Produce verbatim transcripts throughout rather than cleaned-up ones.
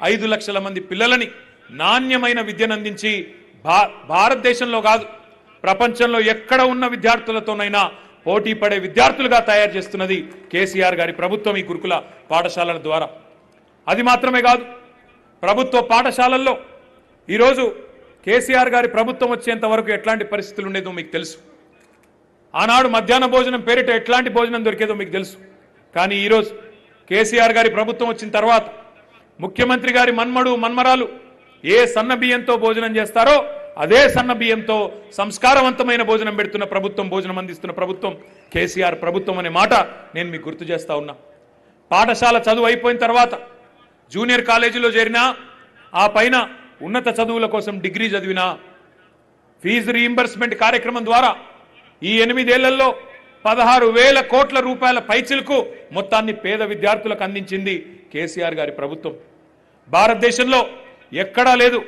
ఐదు లక్షల మంది పిల్లలని నాణ్యమైన విద్యను అందించి భా భారతదేశంలో కాదు ప్రపంచంలో ఎక్కడ ఉన్న విద్యార్థులతోనైనా పోటీ పడే విద్యార్థులుగా తయారు చేస్తున్నది కేసీఆర్ గారి ప్రభుత్వం ఈ గురుకుల పాఠశాలల ద్వారా. అది మాత్రమే కాదు, ప్రభుత్వ పాఠశాలల్లో ఈరోజు కేసీఆర్ గారి ప్రభుత్వం వచ్చేంత వరకు ఎట్లాంటి పరిస్థితులు ఉండేదో మీకు తెలుసు. ఆనాడు మధ్యాహ్న భోజనం పేరిట ఎట్లాంటి భోజనం దొరికేదో మీకు తెలుసు. కానీ ఈరోజు కేసీఆర్ గారి ప్రభుత్వం వచ్చిన తర్వాత ముఖ్యమంత్రి గారి మన్మడు మన్మరాలు ఏ సన్న బియ్యంతో భోజనం చేస్తారో అదే సన్న బియ్యంతో సంస్కారవంతమైన భోజనం పెడుతున్న ప్రభుత్వం, భోజనం అందిస్తున్న ప్రభుత్వం కేసీఆర్ ప్రభుత్వం అనే మాట నేను మీకు గుర్తు చేస్తా ఉన్నా. పాఠశాల చదువు అయిపోయిన తర్వాత జూనియర్ కాలేజీలో చేరినా, ఆ పైన ఉన్నత చదువుల కోసం డిగ్రీ చదివినా ఫీజు రీయింబర్స్మెంట్ కార్యక్రమం ద్వారా ఈ ఎనిమిదేళ్లలో పదహారు వేల కోట్ల రూపాయల పైచిలకు మొత్తాన్ని పేద విద్యార్థులకు అందించింది కేసీఆర్ గారి ప్రభుత్వం. భారతదేశంలో ఎక్కడా లేదు.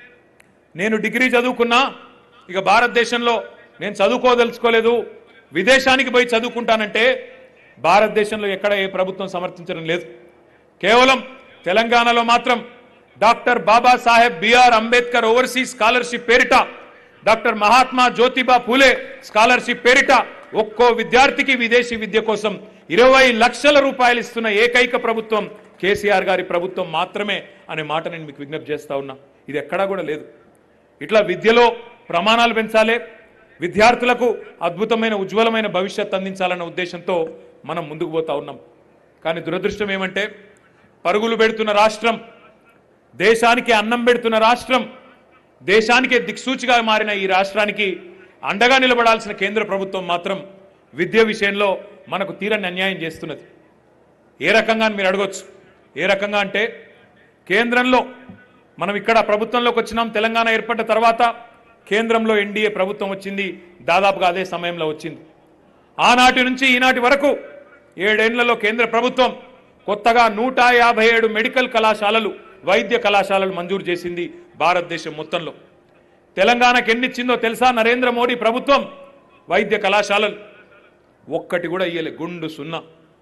నేను డిగ్రీ చదువుకున్నా, ఇక భారతదేశంలో నేను చదువుకోదలుచుకోలేదు, విదేశానికి పోయి చదువుకుంటానంటే భారతదేశంలో ఎక్కడ ఏ ప్రభుత్వం సమర్థించడం లేదు. కేవలం తెలంగాణలో మాత్రం doctor Babasaheb BR Ambedkar overseas scholarship పేరిట, డాక్టర్ మహాత్మా జ్యోతిబా పూలే స్కాలర్షిప్ పేరిట ఒక్కో విద్యార్థికి విదేశీ విద్య కోసం ఇరవై లక్షల రూపాయలు ఇస్తున్న ఏకైక ప్రభుత్వం కేసీఆర్ గారి ప్రభుత్వం మాత్రమే అనే మాట నేను మీకు విజ్ఞప్తి చేస్తా ఉన్నా. ఇది ఎక్కడా కూడా లేదు. ఇట్లా విద్యలో ప్రమాణాలు పెంచాలి, విద్యార్థులకు అద్భుతమైన ఉజ్వలమైన భవిష్యత్తు అందించాలన్న ఉద్దేశంతో మనం ముందుకు పోతా ఉన్నాం. కానీ దురదృష్టం ఏమంటే పరుగులు పెడుతున్న రాష్ట్రం, దేశానికి అన్నం పెడుతున్న రాష్ట్రం, దేశానికే దిక్సూచిగా మారిన ఈ రాష్ట్రానికి అండగా నిలబడాల్సిన కేంద్ర ప్రభుత్వం మాత్రం విద్య విషయంలో మనకు తీరని అన్యాయం చేస్తున్నది. ఏ రకంగా మీరు అడగొచ్చు. ఏ రకంగా అంటే కేంద్రంలో మనం ఇక్కడ ప్రభుత్వంలోకి వచ్చినాం, తెలంగాణ ఏర్పడ్డ తర్వాత కేంద్రంలో ఎన్డీఏ ప్రభుత్వం వచ్చింది, దాదాపుగా అదే సమయంలో వచ్చింది. ఆనాటి నుంచి ఈనాటి వరకు ఏడేళ్లలో కేంద్ర ప్రభుత్వం కొత్తగా నూట యాభై ఏడు మెడికల్ కళాశాలలు, వైద్య కళాశాలలు మంజూరు చేసింది భారతదేశం మొత్తంలో. తెలంగాణకు ఎన్నిచ్చిందో తెలుసా నరేంద్ర మోడీ ప్రభుత్వం? వైద్య కళాశాలలు ఒక్కటి కూడా ఇయ్యలే, గుండు సున్నా.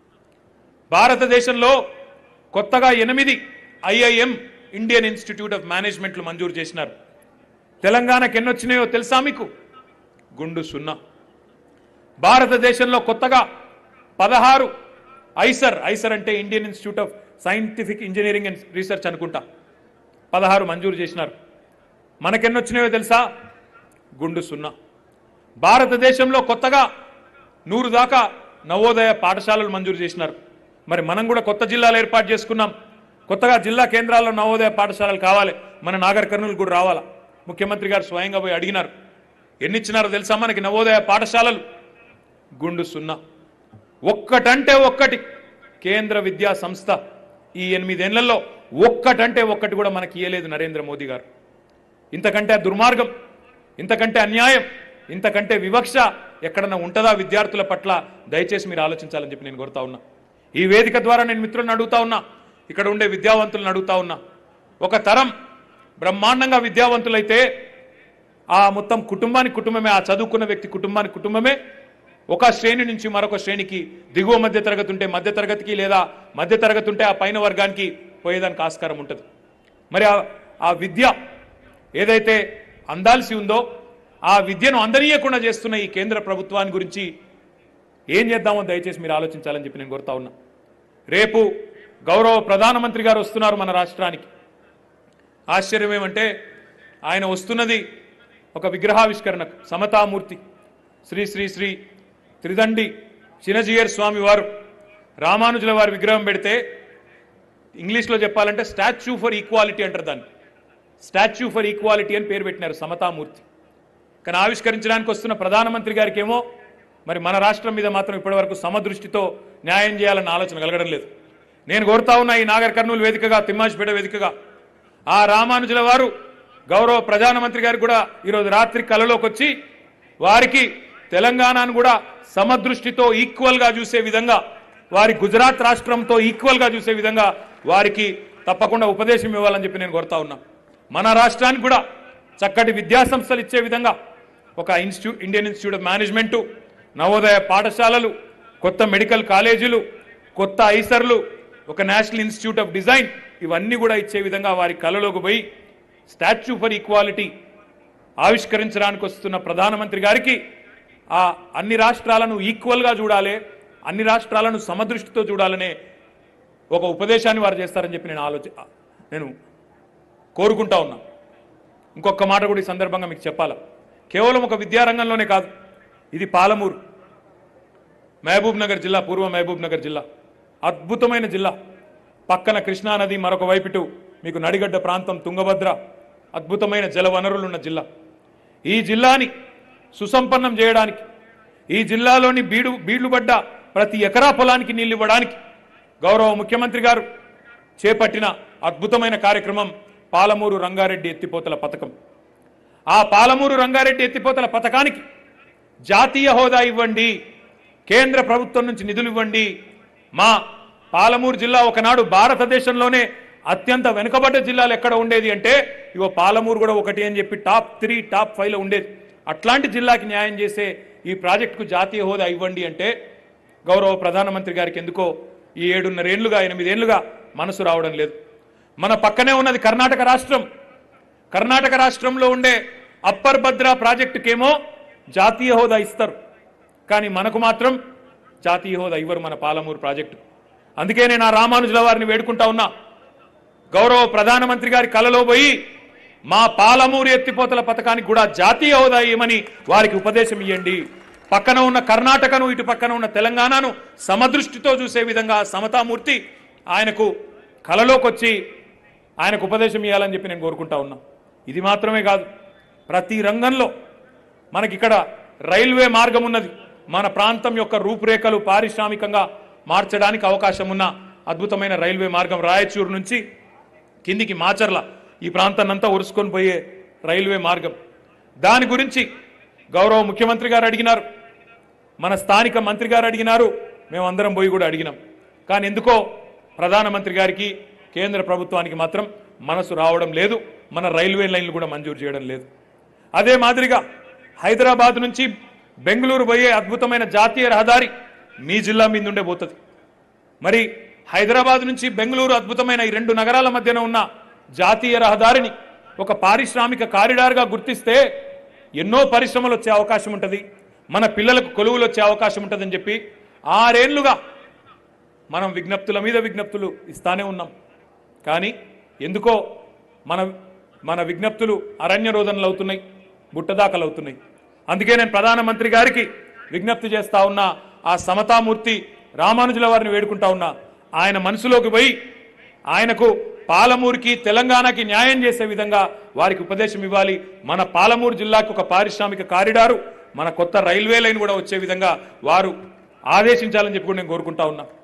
భారతదేశంలో కొత్తగా ఎనిమిది ఐఐఎం ఇండియన్ ఇన్స్టిట్యూట్ ఆఫ్ మేనేజ్మెంట్లు మంజూరు చేసినారు. తెలంగాణకు ఎన్నొచ్చినాయో తెలుసా మీకు? గుండు సున్నా. భారతదేశంలో కొత్తగా పదహారు ఐసర్ ఐసర్ అంటే Indian institute of scientific engineering and research అనుకుంటా, పదహారు మంజూరు చేసినారు. మనకెన్నొచ్చినాయో తెలుసా? గుండు సున్నా. భారతదేశంలో కొత్తగా నూరు దాకా నవోదయ పాఠశాలలు మంజూరు చేసినారు. మరి మనం కూడా కొత్త జిల్లాలు ఏర్పాటు చేసుకున్నాం. కొత్తగా జిల్లా కేంద్రాల్లో నవోదయ పాఠశాలలు కావాలి, మన నాగర్ కర్నూలు కూడా రావాలా. ముఖ్యమంత్రి గారు స్వయంగా పోయి అడిగినారు. ఎన్నిచ్చినారో తెలుసా మనకి నవోదయ పాఠశాలలు? గుండు సున్నా. ఒక్కటంటే ఒక్కటి కేంద్ర విద్యా సంస్థ ఈ ఎనిమిదేళ్లలో ఒక్కటంటే ఒక్కటి కూడా మనకి ఇయ్యలేదు నరేంద్ర మోదీ గారు. ఇంతకంటే దుర్మార్గం, ఇంతకంటే అన్యాయం, ఇంతకంటే వివక్ష ఎక్కడన్నా ఉంటుందా విద్యార్థుల పట్ల? దయచేసి మీరు ఆలోచించాలని చెప్పి నేను కోరుతా ఉన్నా. ఈ వేదిక ద్వారా నేను మిత్రులను అడుగుతా ఉన్నా, ఇక్కడ ఉండే విద్యావంతులను అడుగుతా ఉన్నా. ఒక తరం బ్రహ్మాండంగా విద్యావంతులైతే ఆ మొత్తం కుటుంబానికి కుటుంబమే, ఆ చదువుకున్న వ్యక్తి కుటుంబానికి కుటుంబమే ఒక శ్రేణి నుంచి మరొక శ్రేణికి, దిగువ మధ్య తరగతి ఉంటే మధ్య తరగతికి, లేదా మధ్య తరగతి ఉంటే ఆ పైన వర్గానికి పోయేదానికి ఆస్కారం ఉంటుంది. మరి ఆ విద్య ఏదైతే అందాల్సి ఉందో ఆ విద్యను అందనీయకుండా చేస్తున్న ఈ కేంద్ర ప్రభుత్వాన్ని గురించి ఏం చేద్దామో దయచేసి మీరు ఆలోచించాలని చెప్పి నేను కోరుతా ఉన్నా. రేపు గౌరవ ప్రధానమంత్రి గారు వస్తున్నారు మన రాష్ట్రానికి. ఆశ్చర్యం ఏమంటే ఆయన వస్తున్నది ఒక విగ్రహావిష్కరణకు. సమతామూర్తి శ్రీ శ్రీ శ్రీ త్రిదండి చినజీయర్ స్వామి వారు రామానుజుల వారి విగ్రహం పెడితే ఇంగ్లీష్లో చెప్పాలంటే స్టాచ్యూ ఫర్ ఈక్వాలిటీ అంటారు దాన్ని. స్టాచ్యూ ఫర్ ఈక్వాలిటీ అని పేరు పెట్టినారు, సమతామూర్తి. కానీ ఆవిష్కరించడానికి వస్తున్న ప్రధానమంత్రి గారికి ఏమో మరి మన రాష్ట్రం మీద మాత్రం ఇప్పటివరకు సమదృష్టితో న్యాయం చేయాలన్న ఆలోచన కలగడం లేదు. నేను కోరుతా ఉన్నా ఈ నాగర్ కర్నూలు వేదికగా, తిమ్మాజిపేట వేదికగా ఆ రామానుజుల వారు గౌరవ ప్రధానమంత్రి గారికి కూడా ఈరోజు రాత్రి కలలోకి వచ్చి వారికి తెలంగాణను కూడా సమదృష్టితో ఈక్వల్గా చూసే విధంగా, వారి గుజరాత్ రాష్ట్రంతో ఈక్వల్గా చూసే విధంగా వారికి తప్పకుండా ఉపదేశం ఇవ్వాలని చెప్పి నేను కోరుతా ఉన్నా. మన రాష్ట్రానికి కూడా చక్కటి విద్యాసంస్థలు ఇచ్చే విధంగా ఒక institute, Indian institute of management, Navodaya పాఠశాలలు, కొత్త మెడికల్ కాలేజీలు, కొత్త ఐసర్లు, ఒక నేషనల్ ఇన్స్టిట్యూట్ ఆఫ్ డిజైన్, ఇవన్నీ కూడా ఇచ్చే విధంగా వారి కలలోకి పోయి స్టాచ్యూ ఫర్ ఈక్వాలిటీ ఆవిష్కరించడానికి వస్తున్న ప్రధానమంత్రి గారికి ఆ అన్ని రాష్ట్రాలను ఈక్వల్గా చూడాలి, అన్ని రాష్ట్రాలను సమదృష్టితో చూడాలనే ఒక ఉపదేశాన్ని వారు చేస్తారని చెప్పి నేను ఆలోచి నేను కోరుకుంటా ఉన్నా. ఇంకొక మాట కూడా ఈ సందర్భంగా మీకు చెప్పాలా, కేవలం ఒక విద్యారంగంలోనే కాదు, ఇది పాలమూరు మహబూబ్ నగర్ జిల్లా, పూర్వ మహబూబ్ నగర్ జిల్లా, అద్భుతమైన జిల్లా. పక్కన కృష్ణానది, మరొక వైపుటు మీకు నడిగడ్డ ప్రాంతం, తుంగభద్ర, అద్భుతమైన జల వనరులున్న జిల్లా. ఈ జిల్లాని సుసంపన్నం చేయడానికి, ఈ జిల్లాలోని బీడు బీళ్లు పడ్డ ప్రతి ఎకరా పొలానికి నీళ్లు ఇవ్వడానికి గౌరవ ముఖ్యమంత్రి గారు చేపట్టిన అద్భుతమైన కార్యక్రమం పాలమూరు రంగారెడ్డి ఎత్తిపోతల పథకం. ఆ పాలమూరు రంగారెడ్డి ఎత్తిపోతల పథకానికి జాతీయ హోదా ఇవ్వండి, కేంద్ర ప్రభుత్వం నుంచి నిధులు ఇవ్వండి. మా పాలమూరు జిల్లా ఒకనాడు భారతదేశంలోనే అత్యంత వెనుకబడ్డ జిల్లాలు ఎక్కడ ఉండేది అంటే ఇవో పాలమూరు కూడా ఒకటి అని చెప్పి టాప్ త్రీ టాప్ ఫైవ్లో ఉండేది. అట్లాంటి జిల్లాకి న్యాయం చేసే ఈ ప్రాజెక్టుకు జాతీయ హోదా ఇవ్వండి అంటే గౌరవ ప్రధానమంత్రి గారికి ఎందుకో ఈ ఏడున్నరేళ్లుగా ఎనిమిదేళ్లుగా మనసు రావడం లేదు. మన పక్కనే ఉన్నది కర్ణాటక రాష్ట్రం. కర్ణాటక రాష్ట్రంలో ఉండే అప్పర్ భద్ర ప్రాజెక్టుకేమో జాతీయ హోదా ఇస్తారు, కానీ మనకు మాత్రం జాతీయ హోదా ఇవ్వరు మన పాలమూరు ప్రాజెక్టు. అందుకే నేను ఆ రామానుజుల వారిని వేడుకుంటా ఉన్నా, గౌరవ ప్రధానమంత్రి గారి కలలో పోయి మా పాలమూరు ఎత్తిపోతల పథకానికి కూడా జాతీయ హోదా ఇవ్వమని వారికి ఉపదేశం ఇవ్వండి. పక్కన ఉన్న కర్ణాటకను, ఇటు పక్కన ఉన్న తెలంగాణను సమదృష్టితో చూసే విధంగా సమతామూర్తి ఆయనకు కలలోకి వచ్చి ఆయనకు ఉపదేశం ఇవ్వాలని చెప్పి నేను కోరుకుంటా ఉన్నా. ఇది మాత్రమే కాదు, ప్రతి రంగంలో మనకిక్కడ రైల్వే మార్గం ఉన్నది. మన ప్రాంతం యొక్క రూపురేఖలు పారిశ్రామికంగా మార్చడానికి అవకాశం ఉన్న అద్భుతమైన రైల్వే మార్గం, రాయచూరు నుంచి కిందికి మాచర్ల ఈ ప్రాంతాన్నంతా ఉరుసుకొని పోయే రైల్వే మార్గం. దాని గురించి గౌరవ ముఖ్యమంత్రి గారు అడిగినారు, మన స్థానిక మంత్రి గారు అడిగినారు, మేమందరం పోయి కూడా అడిగినాం. కానీ ఎందుకో ప్రధానమంత్రి గారికి, కేంద్ర ప్రభుత్వానికి మాత్రం మనసు రావడం లేదు, మన రైల్వే లైన్లు కూడా మంజూరు చేయడం లేదు. అదే మాదిరిగా హైదరాబాద్ నుంచి బెంగళూరు పోయే అద్భుతమైన జాతీయ రహదారి మీ జిల్లా మీద ఉండే పోతుంది. మరి హైదరాబాద్ నుంచి బెంగళూరు అద్భుతమైన ఈ రెండు నగరాల మధ్యన ఉన్న జాతీయ రహదారిని ఒక పారిశ్రామిక కారిడార్గా గుర్తిస్తే ఎన్నో పరిశ్రమలు వచ్చే అవకాశం ఉంటుంది, మన పిల్లలకు కొలువులు వచ్చే అవకాశం ఉంటుందని చెప్పి ఆరేళ్లుగా మనం విజ్ఞప్తుల మీద విజ్ఞప్తులు ఇస్తానే ఉన్నాం. కానీ ఎందుకో మన మన విజ్ఞప్తులు అరణ్య రోదనలు అవుతున్నాయి, బుట్టదాకలు అవుతున్నాయి. అందుకే నేను ప్రధానమంత్రి గారికి విజ్ఞప్తి చేస్తా ఉన్నా, ఆ సమతామూర్తి రామానుజుల వారిని వేడుకుంటా ఉన్నా, ఆయన మనసులోకి పోయి ఆయనకు పాలమూరుకి తెలంగాణకి న్యాయం చేసే విధంగా వారికి ఉపదేశం ఇవ్వాలి. మన పాలమూరు జిల్లాకు ఒక పారిశ్రామిక కారిడారు, మన కొత్త రైల్వే లైన్ కూడా వచ్చే విధంగా వారు ఆదేశించాలని చెప్పి కూడా నేను కోరుకుంటా ఉన్నా.